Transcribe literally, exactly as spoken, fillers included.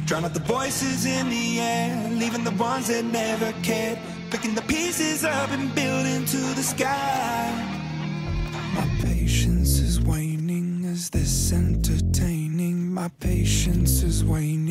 Drown out the voices in the air, leaving the ones that never cared. Picking the pieces up and building to the sky. My patience is waning. Is this entertaining? My patience is waning.